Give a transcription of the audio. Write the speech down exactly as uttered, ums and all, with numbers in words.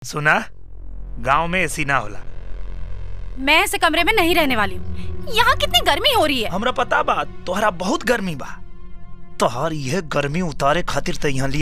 सुना, गांव में एसी ना होला। मैं ऐसे कमरे में नहीं रहने वाली हूँ। यहाँ कितनी गर्मी हो रही है। हमरा पता बा तोहरा बहुत गर्मी बा, तोहर यह गर्मी उतारे खातिर त यहाँ